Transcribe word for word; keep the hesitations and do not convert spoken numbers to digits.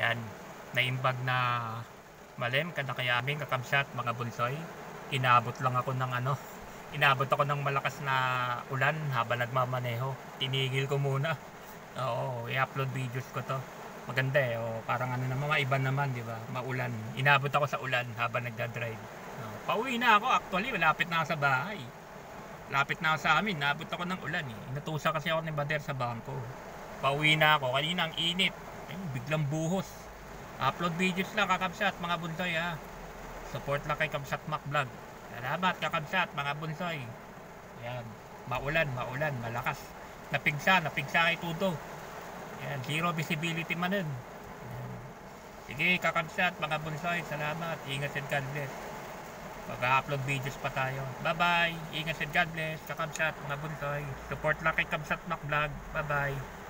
Yan, naimbag na malim kada kaya aming kakabsat mga bunsoy. Inabot lang ako ng ano, inabot ako ng malakas na ulan habang nagmamaneho. Tinigil ko muna. Oo, i-upload videos ko to. Maganda eh, o, parang ano naman, maiba naman, di ba? Maulan. Inabot ako sa ulan habang nagda-drive. Oo, pauwi na ako actually, malapit na ako sa bahay. Lapit na ako sa amin, nabot ako ng ulan eh. Inutusan kasi ako ni Bader sa bangko. Pauwi na ako, kanina ang init. Ayun, biglang buhos. Upload videos lang kakabsat mga bunsoy ha. Support lang kay Kabsat Mac Vlog. Salamat kakabsat mga bunsoy. Ayan, maulan, maulan, malakas. Napigsa, napigsa kay Tudo. Ayan, zero visibility man nun. Ayan. Sige kakabsat mga bunsoy, salamat. Ingat and God bless. Pag-upload videos pa tayo. Bye bye. Ingat and God bless. Kakabsat mga bunsoy. Support lang kay Kabsat Mac Vlog. Bye bye.